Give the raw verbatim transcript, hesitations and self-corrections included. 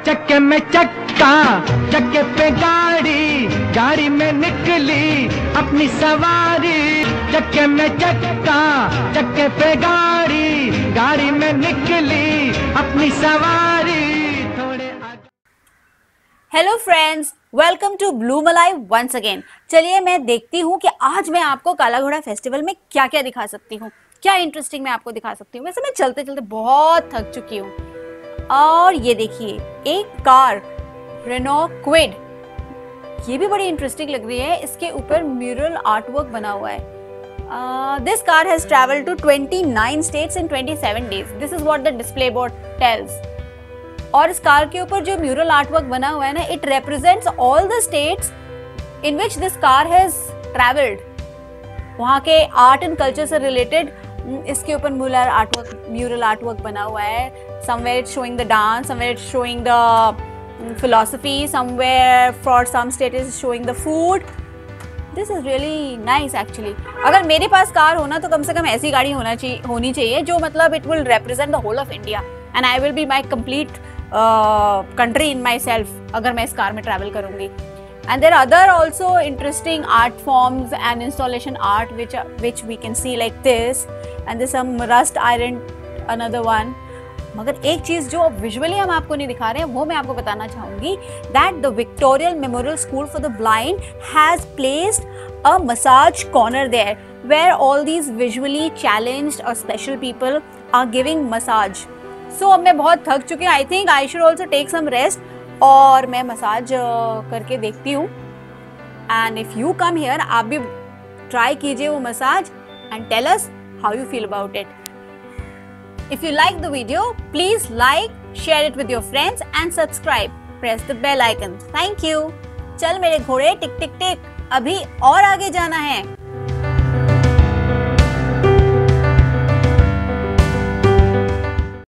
चक्के में चक्का, चक्के पे गाड़ी, गाड़ी में निकली अपनी सवारी। चक्के में चक्का, चक्के पे गाड़ी, गाड़ी में निकली अपनी सवारी। थोड़े hello friends, welcome to blue मलाई वंस अगेन। चलिए मैं देखती हूँ कि आज मैं आपको काला घोड़ा फेस्टिवल में क्या क्या दिखा सकती हूँ, क्या इंटरेस्टिंग मैं आपको दिखा सकती हूँ। वैसे मैं चलते चलते बहुत थक चुकी हूँ। और ये देखिए एक कार रेनॉ क्विड, ये भी बड़ी इंटरेस्टिंग लग रही है। इसके ऊपर म्यूरल आर्ट वर्क बना हुआ है। This car has travelled to twenty-nine states in twenty-seven days. This is what the display board tells. और इस कार के ऊपर जो म्यूरल आर्ट वर्क बना हुआ है ना, it represents all the states in which this car has travelled. वहाँ के आर्ट एंड कल्चर से रिलेटेड इसके ऊपर mural art work mural art work बना हुआ है। Somewhere it's showing the dance, somewhere it's showing the philosophy, somewhere for some state is showing the food. This is really nice actually. अगर मेरे पास car होना तो कम से कम ऐसी गाड़ी होना चाहिए होनी चाहिए जो मतलब it will represent the whole of India and I will be my complete country in my self अगर मैं इस कार में ट्रैवल करूंगी। And there are other also interesting art forms and installation art which are, which we can see like this, and there's some rust iron another one. मगर एक चीज जो visually हम आपको नहीं दिखा रहे हैं वो मैं आपको बताना चाहूंगी, that the Victorian Memorial School for the Blind has placed a massage corner there where all these visually challenged or special people are giving massage. So अब मैं बहुत थक चुकी हूँ. I think I should also take some rest. और मैं massage करके देखती हूँ। And if you come here, आप भी ट्राई कीजिए वो massage and tell us how you feel about it. If you like the video, please like, share it with your friends and subscribe. Press the bell icon. Thank you. चल मेरे घोड़े टिक टिक टिक, अभी और आगे जाना है।